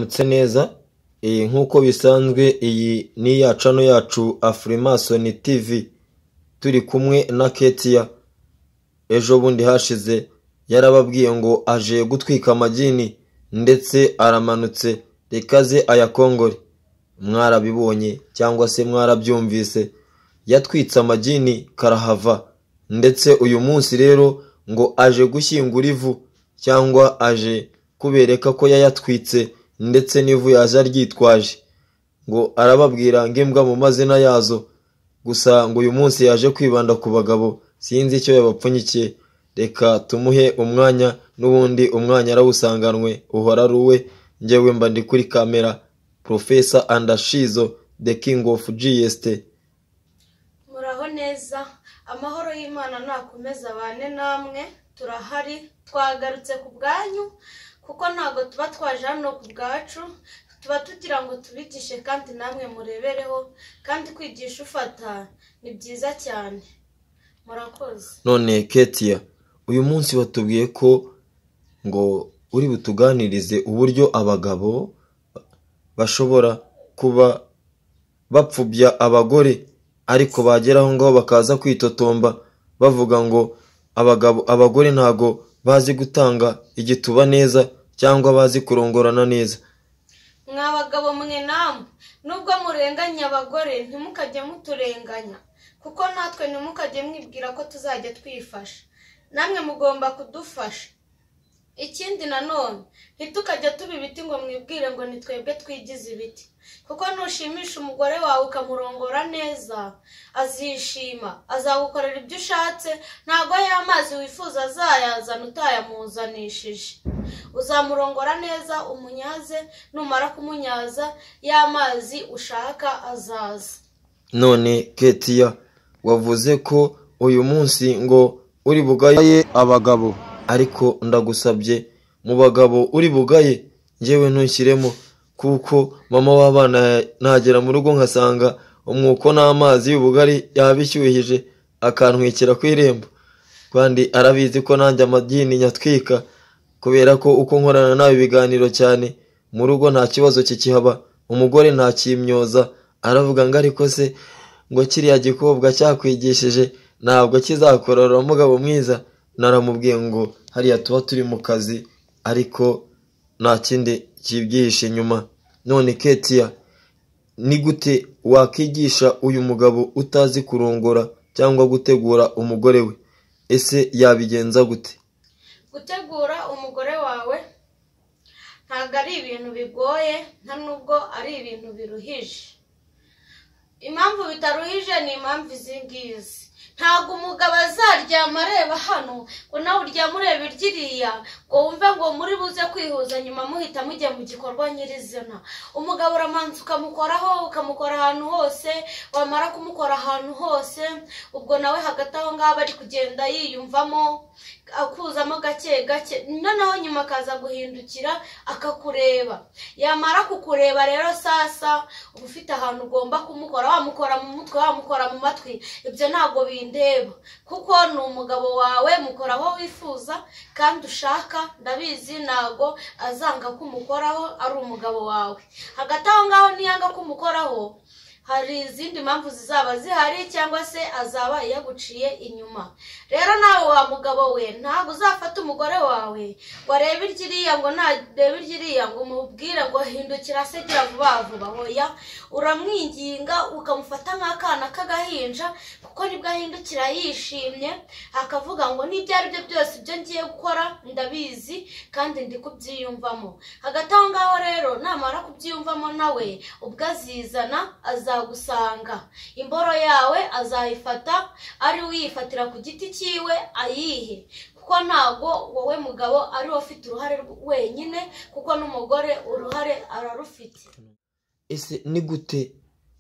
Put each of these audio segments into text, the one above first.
Mwaramutse neza, nk'uko bisanzwe iyi ni ya channel yacu Afrimason TV, turi kumwe na Ketia. Ejo bundi hashize yarababwiye ngo aje gutwika amagini ndetse aramanutse rekaze ayakongore. Mwarabibonye cyangwa se mwarabyumvise, yatwitse amagini karahava, ndetse uyu munsi rero ngo aje gushyingura ivu cyangwa aje kubereka ko yayatwitse ndetse n'ivu yaje ryitwaje. Ngo arababwira ng'imbwa mu mazina yazo, gusa ngo uyu munsi yaje kwibanda ku bagabo, sinzi icyo yabapfunyikiye. Reka tumuhe umwanya, n'ubundi umwanya arawusanganwe uhora ruwe. Njyewe mba ndi kuri kamera, Professor Andashizo, the king of GST. Muraho neza, amahoro y'Imana nakomeza bane namwe. Turahari, twagarutse ku bwanyu kuko ntago tuba twaje hano ku bwacu, tuba tugira ngo tubigishe kandi namwe murebereho, kandi kwigisha ufata ni byiza cyane. Murakoze. None Ketia, uyu munsi batubwiye ko ngo uri butuganirize uburyo abagabo bashobora kuba bapfubya abagore, ariko bageraho ngaho bakaza kwitotomba bavuga ngo abagore ntago bazi gutanga igituba neza cyangwa bazi kurongorana neza. Mwabagabo mwe namwe, nubwo murenganya abagore ntimukajye muturenganya, kuko natwe ntimukajye mwibwira ko tuzajya twifasha. Namwe mugomba kudufasha. Ikindi nanone, ntitukajya tuba ibiti ngo mwibwire ngo ni twebwe twigize ibiti, kuko nushimisha umugore wawe ukamurongora neza, azishima, azagukorera ibyo ushatse. Ntago y'amazi wifuza azayazana utayamuzanishije. Uzamurongora neza, umunyaze, numara kumunyaza y'amazi ushaka azaza. None Ketia, wavuze ko uyu munsi ngo uri bugaye abagabo, ariko ndagusabye mu bagabo uri bugaye njyewe ntushyiremo, kuko mama w'abana nagera mu rugo nkasanga umwuko n'amazi y'ubugari yabishyuhije akantwikira ku irembo. Kandi arabizi ko nanjye amagini nyatwika, kubera ko uko nkorana nawe ibiganiro cyane mu rugo nta kibazo kikihaba. Umugore nta kimyoza, aravuga ngo ariko se ngo kiriya gikobwa cyakwigishije ntabwo kizakorora umugabo mwiza. Naramubwiye ngo hariya tuba turi mu kazi, ariko nta kindi kibyihishe inyuma. None Ketia, ni gute wakigisha uyu mugabo utazi kurongora cyangwa gutegura umugore we? Ese yabigenza gute? Gutegura umugore wawe ntabwo ari ibintu bigoye, nta nubwo ari ibintu biruhije. Impamvu bitaruhije ni impamvu izi ngizi. Ntabwo umugabo azaryama areba hano ngo nawe uryama ureba iryiriya ngo wumve ngo muri buze kwihuza nyuma muhita mujya mu gikorwa nyirizina. Umugabo uramanza ukamukoraho, ukamukora ahantu hose, wamara kumukora ahantu hose, ubwo nawe hagati aho ngaho ari kugenda yiyumvamo, akuzamo gake gake, noneho nyuma akaza guhindukira akakureba. Yamara kukureba rero sasa uba ufite ahantu ugomba kumukora, wamukora mu mutwe, wamukora mu matwi. Ibyo ntabwo bindeba, kuko ni umugabo wawe, mukora aho wifuza kandi ushaka. Ndabizi ntabwo azanga kumukoraho, ari umugabo wawe. Hagati aho ngaho niyanga kumukoraho, hari izindi mpamvu zizaba zihari, cyangwa se azaba yaguciye inyuma. Rero nawe wa mugabo we, ntabwo uzafata umugore wawe ngo arebe iryiriya, ngo narebe iryiriya ngo umubwire ngo hindukira se gira vuba vuba. Hoya, uramwinginga ukamufata nk'akana k'agahinja, kuko nibwo ahindukira yishimye akavuga ngo n'ibyo ari byo byose ibyo ngiye gukora ndabizi kandi ndi kubyiyumvamo. Hagati aho ngaho rero namara kubyiyumvamo nawe ubwo azizana, azagusanga. Imboro yawe azayifata, ari wiyifatira ku giti cyiwe ayihe, kuko ntago wowe mugabo ari ufite uruhare wenyine, kuko n'umugore uruhare ararufite. Ese ni gute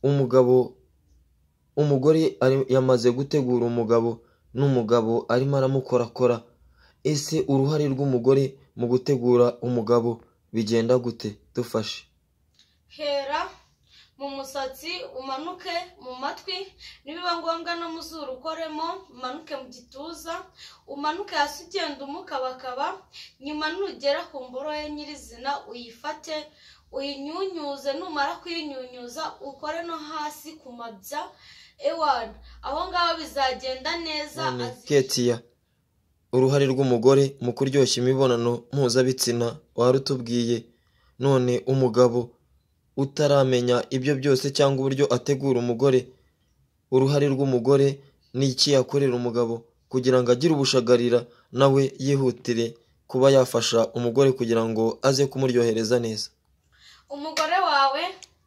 umugore yamaze gutegura umugabo n'umugabo arimo aramukorakora? Ese uruhare rw'umugore mu gutegura umugabo bigenda gute? Dufashe. Hera mu musatsi, umanuke mu matwi, nibiba ngombwa no mu zuru ukoremo, umanuke mu gituza, umanuke hasi ugenda umukabakaba, nyuma nugera ku mboro ye nyirizina uyifate uyinyunyuze, numara kuyinyunyuza ukore no hasi ku mabya. Ewana, aho ngaho bizagenda neza. Ketia, uruhare rw'umugore mu kuryoshya imibonano mpuzabitsina warutubwiye, none umugabo utaramenya ibyo byose cyangwa uburyo ategura umugore, uruhare rw'umugore ni iki yakorera umugabo kugira ngo agire ubushagarira nawe yihutire kuba yafasha umugore kugira ngo aze kumuryohereza neza? Umugore wawe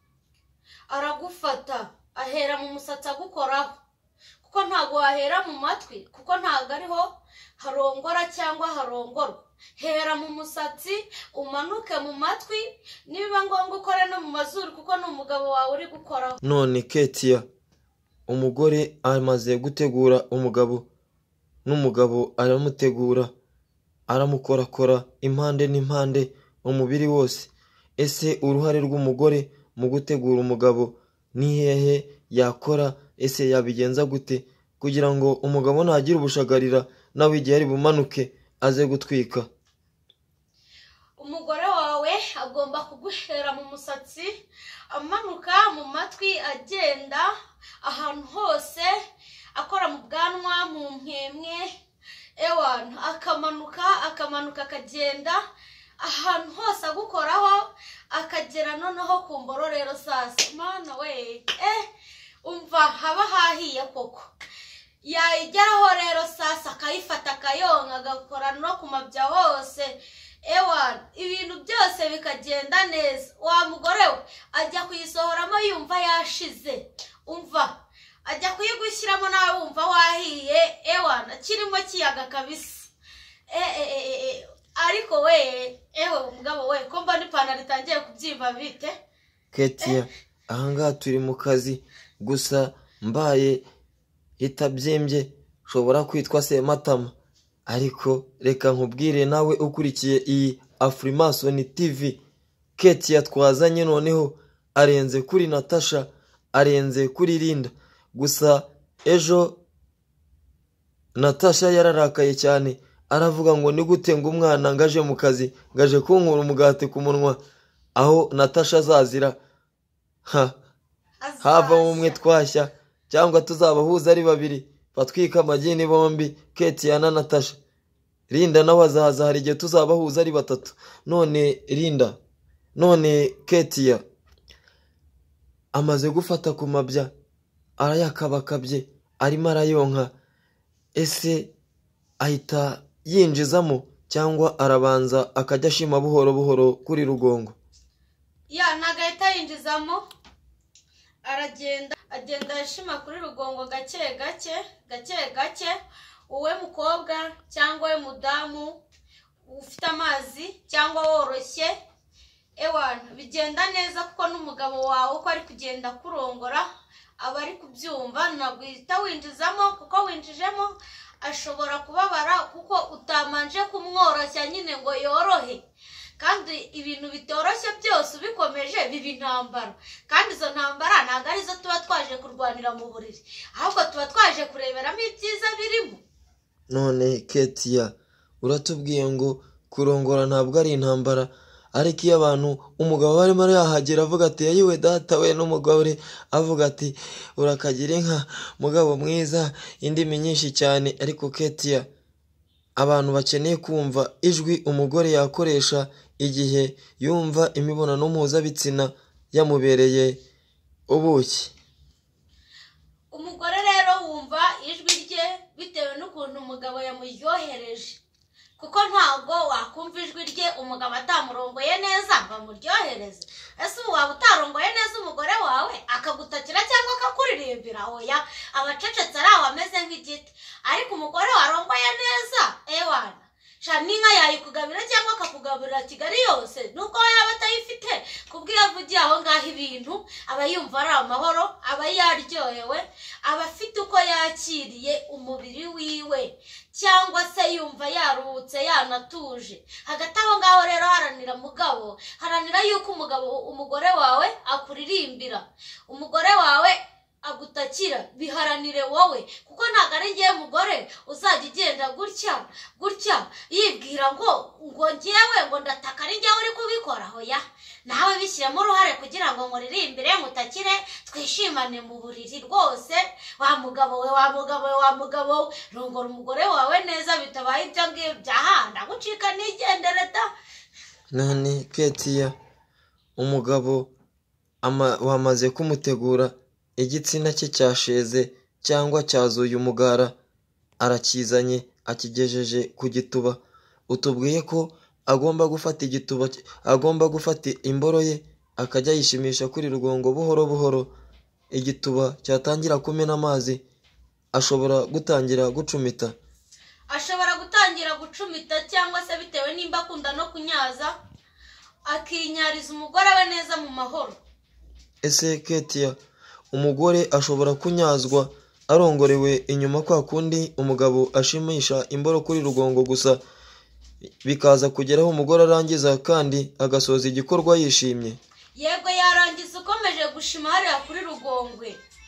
aragufata ahera mu musatsi agukoraho, kuko ntago wahera mu matwi, kuko ntago ariho harongora cyangwa harongorwa. Hera mu musatsi umanuke mu matwi, nibiba ngombwa ukore no mu mazuru, kuko ni umugabo wawe uri gukoraho. None Ketia, umugore amaze gutegura umugabo n'umugabo aramutegura, aramukorakora impande n'impande umubiri wose. Ese uruhare rw'umugore mu gutegura umugabo ni hehe yakora? Ese yabigenza gute kugira ngo umugabo nagira ubushagarira nawe igihe ari bumanuke aze gutwika? Umugore wawe agomba kuguhera mu musatsi, amanuka mu matwi, agenda ahantu hose, akora mu bwanwa, mu mpemwe, ewana, akamanuka akagenda ahantu hose agukoraho, akagera noneho ku mboro. Rero sasa mana we, umva haba hahiye koko. Yayigeraho rero sasa akayifata akayonka, agakora no ku mabya hose, ewana, ibintu byose bikagenda neza. Wa mugore we ajya kuyisohoramo yumva yashize, umva ajya kuyigushyiramo nawe wumva wahiye, ewana, kirimo kiyaga kabisa. Ariko we, umugabo we, ko mbona ipantaro itangiye kubyimba bite? Ketia, ahangaha turi mu kazi, gusa mbaye itabyimbye shobora kwitwa Sematama. Ariko reka nkubwire nawe ukurikiye iyi Afrimason TV, Ketia twazanye noneho arenze kuri Natasha, arenze kuri Linda. Gusa ejo Natasha yararakaye cyane, aravuga ngo ni gute ngo umwana ngaje mu kazi ngaje kunkura umugati ku munwa, aho Natasha azazira hava umwe twashya cyangwa tuzabahuza ari babiri batwika amagini bombi, Ketia na Natasha. Linda nawe azaza hari igihe tuzabahuza ari batatu. None Linda, none Ketia amaze gufata ku mabya, arayakabakabye, arimo arayonka. Ese ahita yinjizamo cyangwa arabanza akajya ashima buhoro buhoro kuri rugongo? Nagahita yinjizamo, agenda ashima kuri rugongo gake gake. Uwe mukobwa cyangwa we mudamu ufite amazi cyangwa woroshye, ewana, bigenda neza, kuko n'umugabo wawe uko ari kugenda kurongora aba ari kubyumva. Ntabwo uhita winjizamo, kuko winjijemo ashobora kubabara, kuko utamanje kumworoshya nyine ngo yorohe. Kandi ibintu bitoroshye byose ubikomeje biba intambara, kandi izo ntambara ntabwo arizo tuba twaje kurwanira mu buriri, ahubwo tuba twaje kureberamo ibyiza birimo. None Ketia, uratubwiye ngo kurongora ntabwo ari intambara, ariko iyo abantu umugabo barimo yahagera avuga ati yewe data we, n'umugore avuga ati urakagira inka mugabo mwiza, indimi nyinshi cyane. Ariko Ketia, abantu bakeneye kumva ijwi umugore yakoresha igihe yumva imibonano mpuzabitsina yamubereye ubuki. Umugore rero wumva ijwi rye bitewe n'ukuntu umugabo yamuryohereje, kuko ntabwo wakumva ijwi rye umugabo atamurongoye neza ngo amuryohereze. Ese waba utarongoye neza umugore wawe akagutakira cyangwa akakuririmbira? Oya, abacecetse ari aho ameze nk'igiti. Ariko umugore warongoye neza, ewana, n'inka yayikugabira cyangwa akakugaburira Kigali yose, nuko yaba atayifite, kubwo iyo avugiye aho ngaho ibintu aba yumva ari amahoro, aba yaryohewe, aba afite uko yakiriye umubiri wiwe, cyangwa se yumva yaruhutse yaruhutse yanatuje. Hagati aho ngaho rero haranira mugabo, haranira yuko umugore wawe akuririmbira, umugore wawe agutakira, biharanire wowe, kuko ntabwo ari ngewe mugore uzajya ugenda gutya yibwira ngo ngewe ngo ndataka ari ngewe uri kubikora. Hoya, nawe bishyiramo uruhare kugira ngo nkuririmbire, mutakire, twishimane mu buriri rwose. Wa mugabo we rongora umugore wawe neza, bitabaye ibyo ngibyo ndagucika nigendere da. none Ketiya, umugabo wamaze kumutegura, igitsina cye cyasheze cyangwa cyazuye umugara, arakizanye akigejeje ku gituba. Utubwiye ko agomba gufata igituba, agomba gufata imboro ye akajya yishimisha kuri rugongo buhoro buhoro. Igituba cyatangira kumena amazi, ashobora gutangira gucumita. Ashobora gutangira gucumita, cyangwa se bitewe nimba akunda no kunyaza, akinyariza umugore we neza mu mahoro. Ese Ketiya, umugore ashobora kunyazwa arongorewe inyuma kwa kundi umugabo ashimisha imboro kuri rugongo gusa, bikaza kugeraho umugore arangiza kandi agasoza igikorwa yishimye? Yego, yarangiza ukomeje gushima hariya kuri rugongwe.